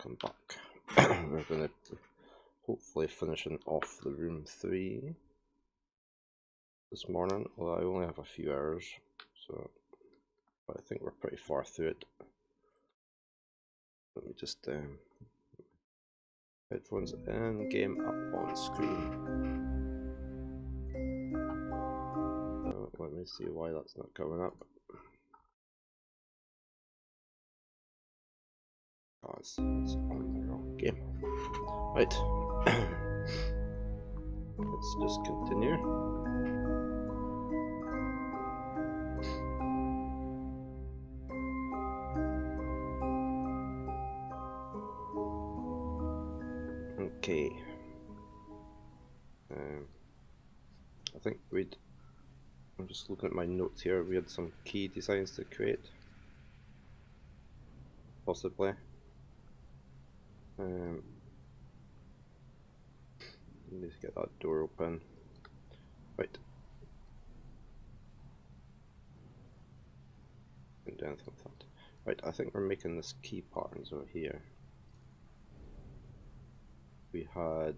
welcome back. We're going to hopefully finishing off the room 3 this morning. Well, I only have a few hours, but I think we're pretty far through it. Let me just headphones and game up on screen. Let me see why that's not coming up. Oh, it's on the wrong game. Right. Let's just continue. Okay. I think I'm just looking at my notes here. We had some key designs to create, possibly. Need to get that door open. Right. Didn't do anything with that. Right, I think we're making this key patterns over here. We had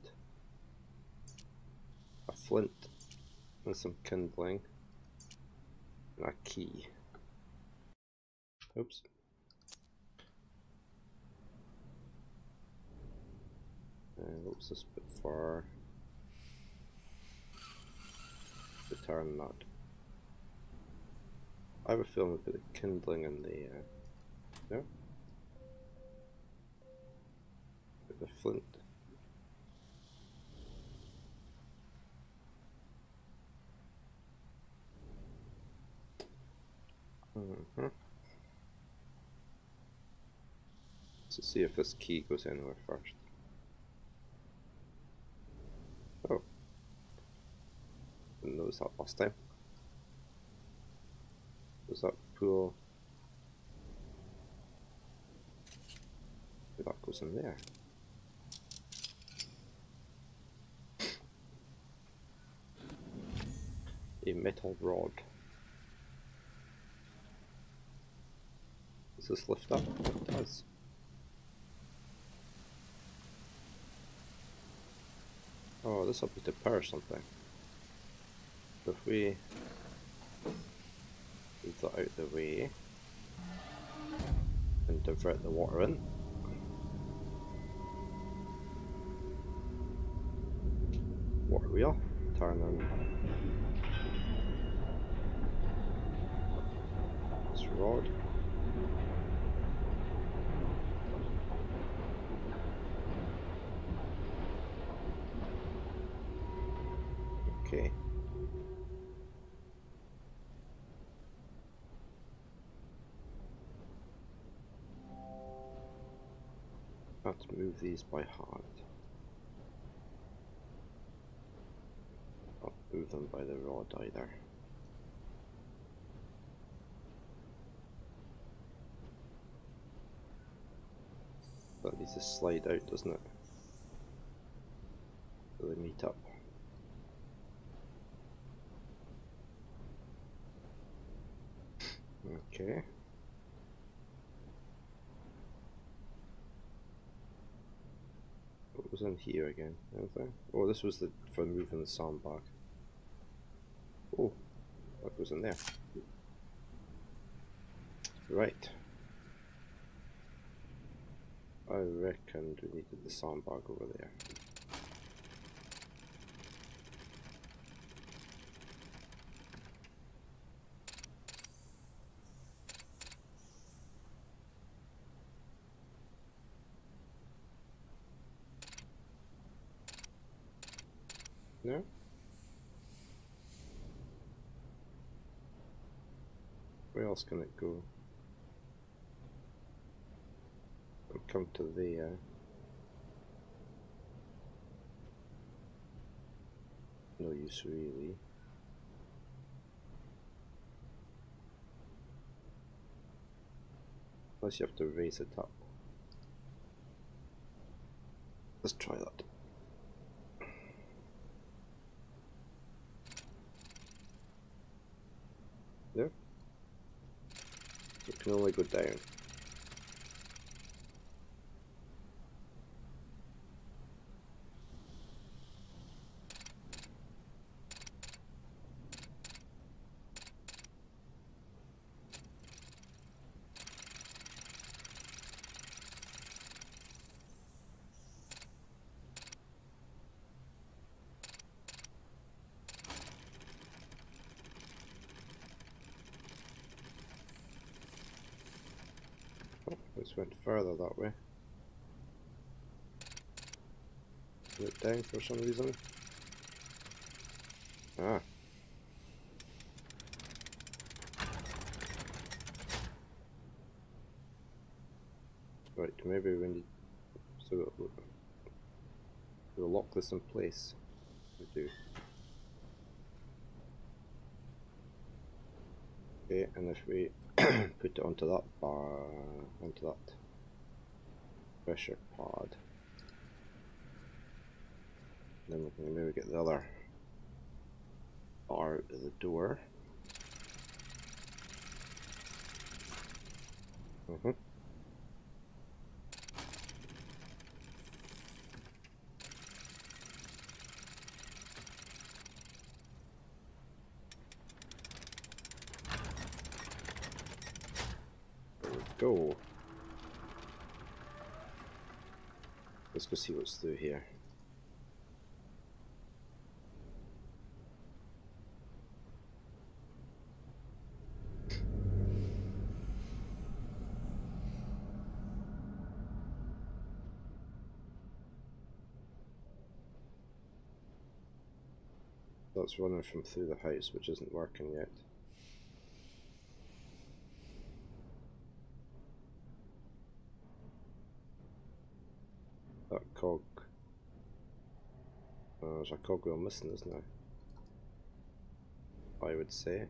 a flint and some kindling and a key. Oops. What was this bit for? Return that. I have a feeling we put the kindling in the no? Put the flint. Let's see if this key goes anywhere first. Oh. Didn't notice that last time. Does that pull? That goes in there. A metal rod. Does this lift up? It does. Oh, this will be to power something. So if we move that out of the way and divert the water in. Water wheel, turn on this rod. Okay. Let's move these by hand. Not move them by the rod either. That needs to slide out, doesn't it? So they meet up. Okay. What was in here again? Anything? Oh, this was for moving the sandbag. Oh, what goes in there? Right. I reckon we needed the sandbag over there. No? Where else can it go? It'll come to there. No use really. Unless you have to raise it up. Let's try that. There. It can only go down. Just went further that way. Went down for some reason. Ah. Right, maybe we need... So we'll lock this in place. We do. Okay, and if we put it onto that bar, onto that pressure pod, then we can maybe get the other bar out of the door. There we go. Let's go see what's through here. That's running from through the house, which isn't working yet. That cog. There's a cogwheel missing, isn't there? I would say.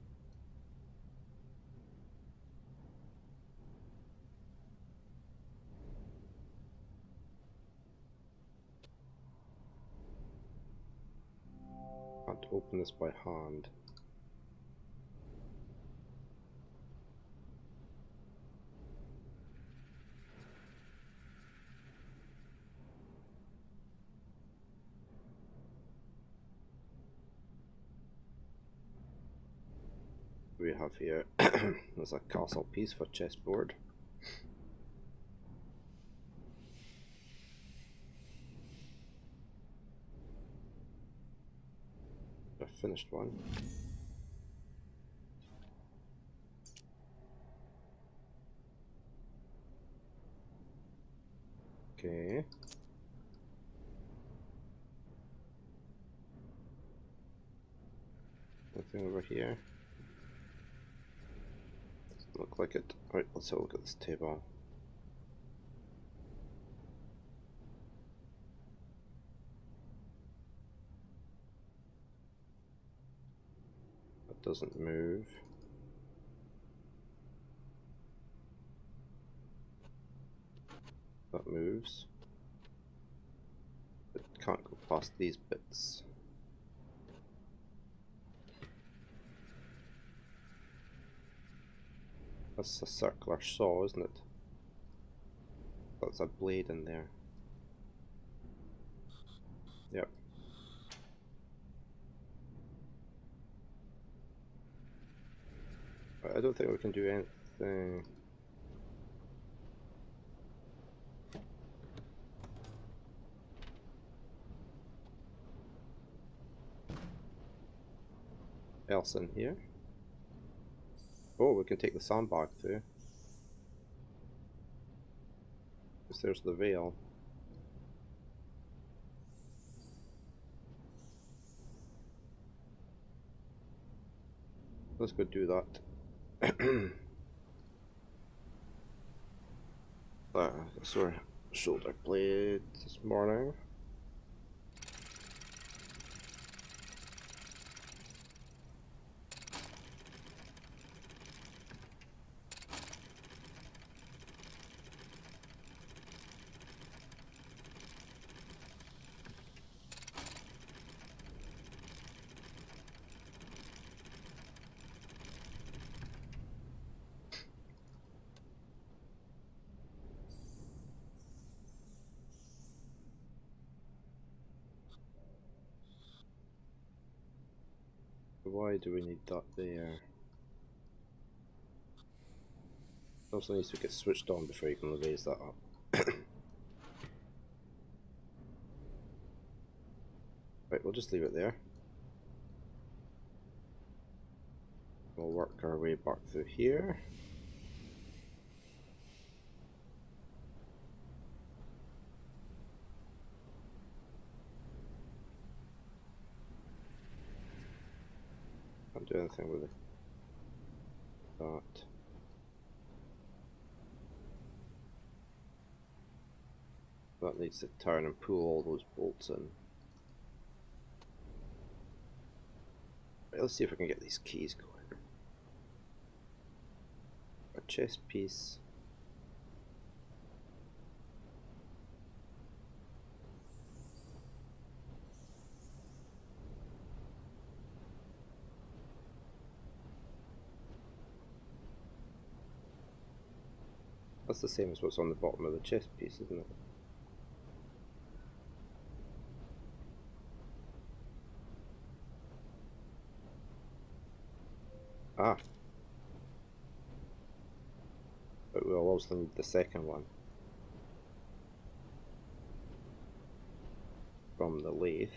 Can't open this by hand. We have here there's a castle piece for chessboard. A finished one. Okay. Nothing over here. Doesn't look like it. Right, let's have a look at this table. That doesn't move. That moves. It can't go past these bits. That's a circular saw, isn't it? That's a blade in there. Yep. I don't think we can do anything. Else in here. Oh, we can take the sandbag through. Because there's the veil. Let's go do that. Sore shoulder blade this morning. Why do we need that there? It also needs to get switched on before you can raise that up. Right, we'll just leave it there. We'll work our way back through here. Can't do anything with it. That. That needs to turn and pull all those bolts in. Right, let's see if we can get these keys going. A chess piece. That's the same as what's on the bottom of the chess piece, isn't it? Ah. But we'll also need the second one from the lathe.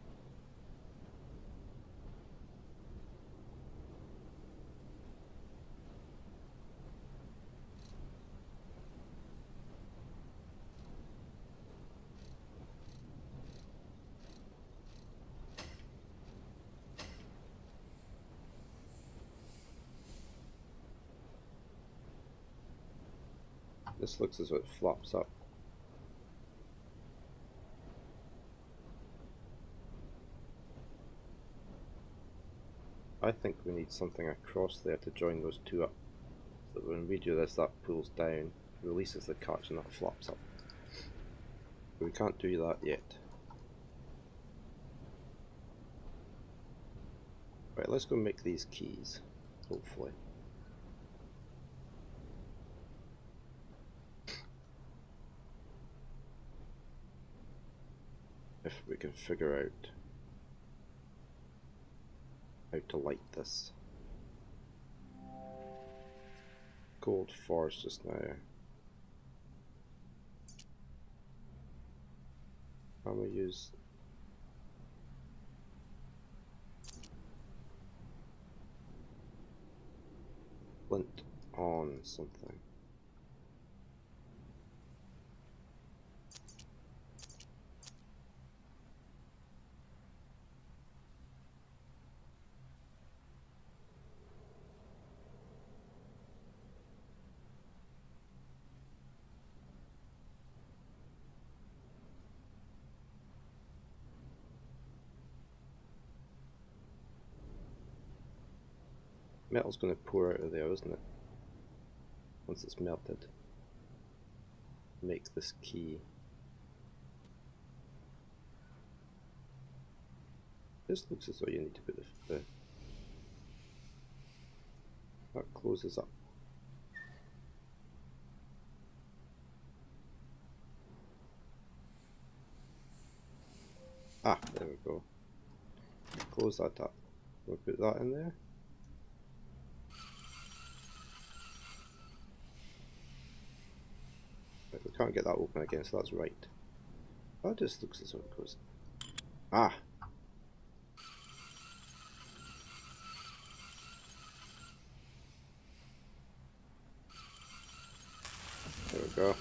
This looks as though it flops up. I think we need something across there to join those two up. So when we do this, that pulls down, releases the catch, and that flops up. But we can't do that yet. Right, let's go make these keys, hopefully. If we can figure out how to light this. Gold forest just now. Can we use flint on something? Metal's going to pour out of there, isn't it? Once it's melted. Make this key. This looks as though you need to put the that closes up. Ah, there we go. Close that up. We'll put that in there. Right, we can't get that open again, so that's right. That just looks as though it goes. Ah! There we go.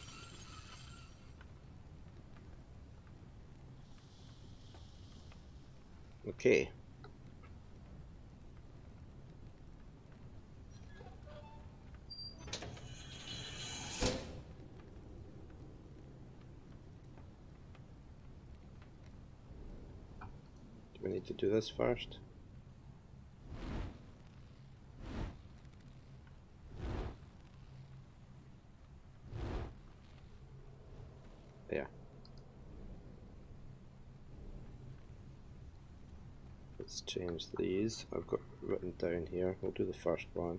Okay. Do we need to do this first? Yeah. Let's change these. I've got written down here. We'll do the first one.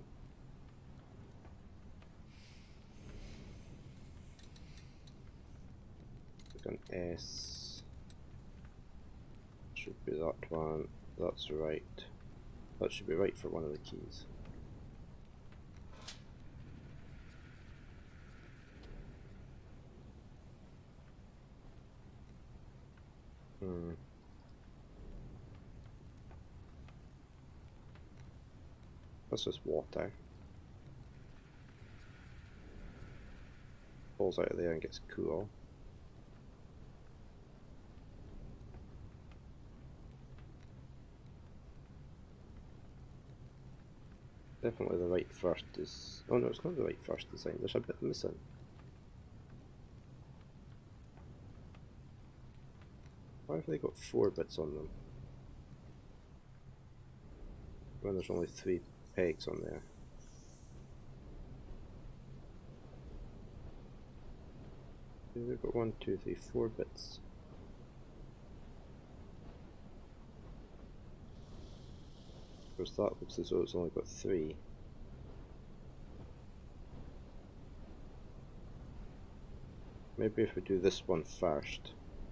Click on S. Should be that one. That's right. That should be right for one of the keys. That's just water. Falls out of there and gets cool. Definitely the right first is... Oh no, it's not the right first design, there's a bit missing. Why have they got 4 bits on them? When there's only 3 pegs on there. They've got 1, 2, 3, 4 bits. Because that looks as though it's only got 3. Maybe if we do this one first.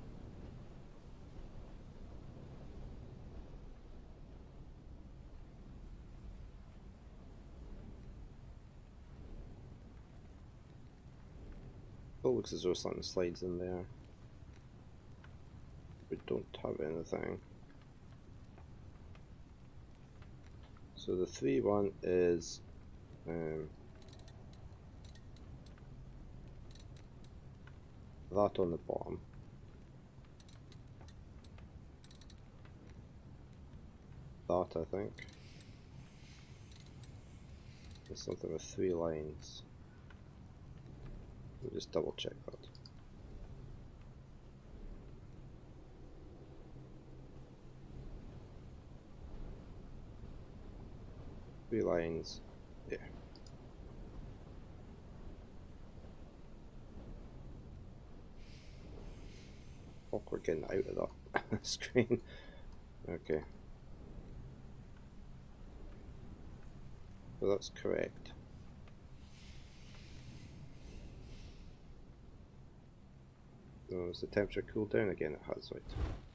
It looks as though something slides in there. We don't have anything. So the 3 one is that on the bottom. That, I think. There's something with 3 lines. We'll just double check that. Three lines, yeah. Awkward getting out of that screen. Okay. So that's correct. Oh, has the temperature cooled down again? It has, right.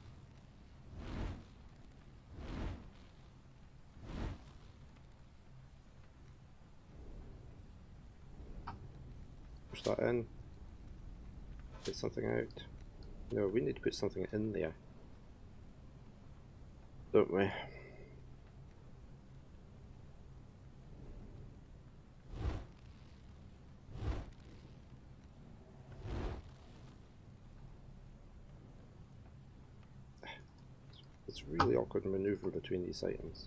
Push that in. Get something out. No, we need to put something in there. Don't we? It's really awkward to maneuver between these items.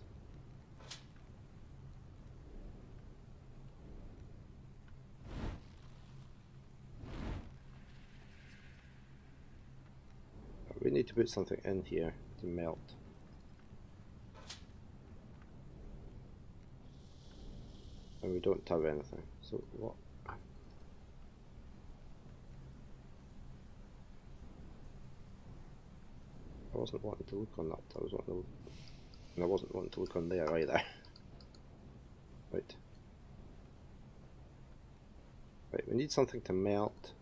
We need to put something in here to melt. And we don't have anything. So what? I wasn't wanting to look on that. I was wanting to, and I wasn't wanting to look on there either. Right. Right, we need something to melt.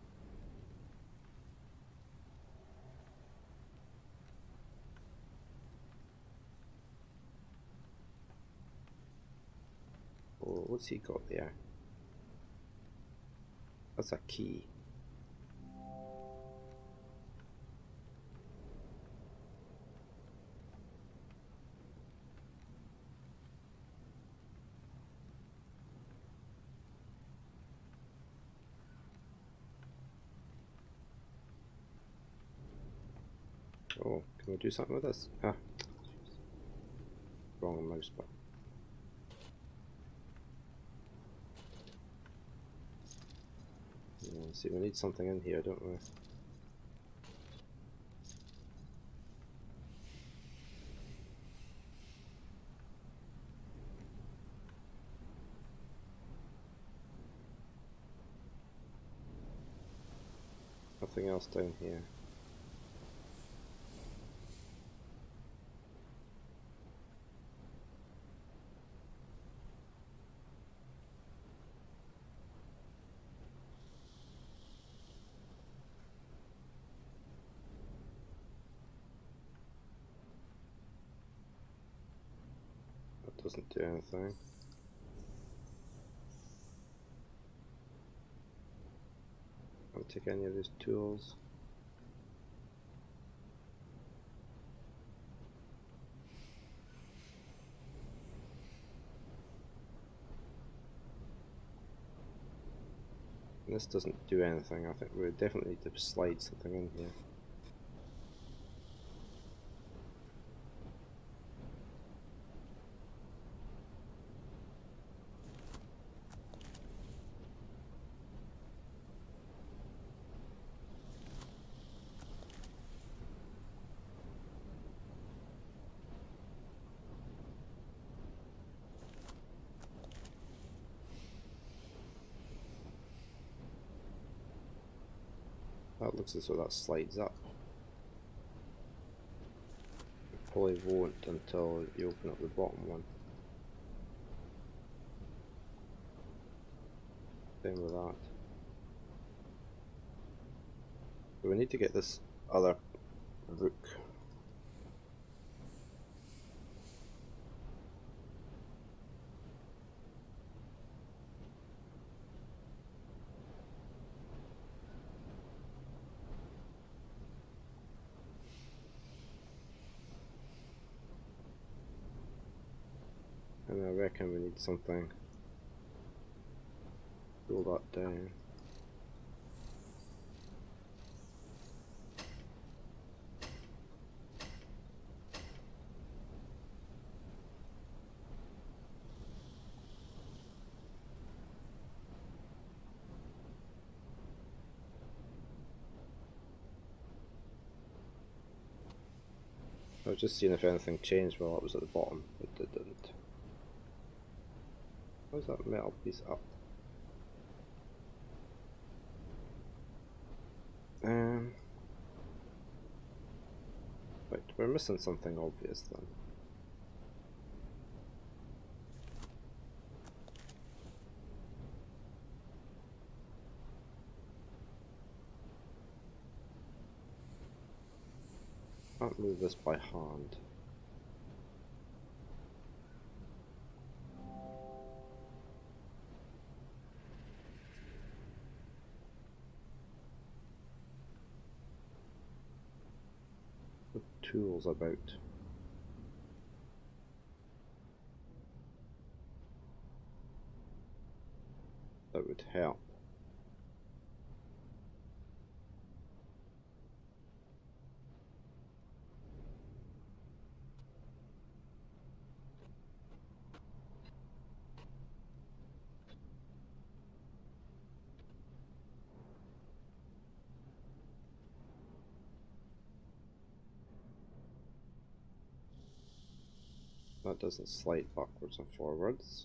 Oh, what's he got there? That's a key. Oh, can we do something with this? Ah, wrong mouse button. Yeah, see, we need something in here, don't we? Nothing else down here. That doesn't do anything. I'll take any of these tools. And this doesn't do anything. I think we definitely need to slide something in here. That looks as though that slides up. It probably won't until you open up the bottom one. Same with that. So we need to get this other rook. And I reckon we need something. Pull that down. I was just seeing if anything changed while it was at the bottom. It didn't. Where's that metal piece up? Right, we're missing something obvious then. Can't move this by hand. The tools about. That would help. That doesn't slide backwards and forwards.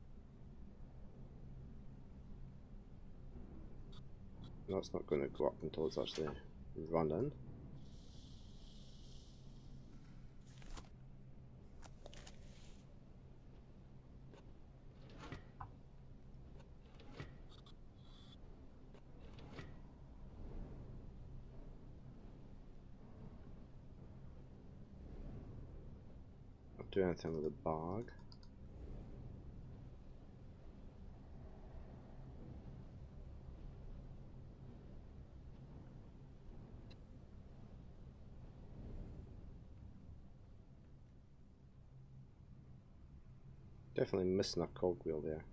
That's not going to go up until it's actually running. Not do anything with the bag. Definitely missing a cogwheel there.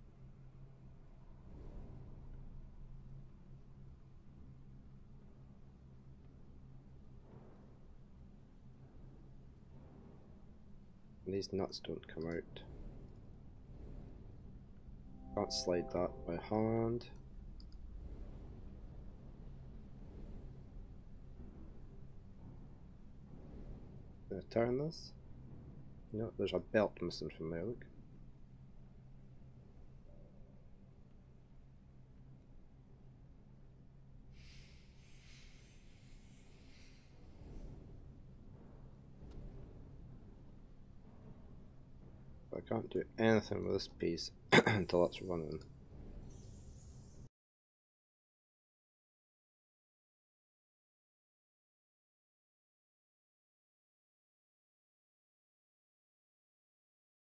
And these nuts don't come out. Can't slide that by hand. Can I turn this? No, there's a belt missing from there, look. I can't do anything with this piece until it's running.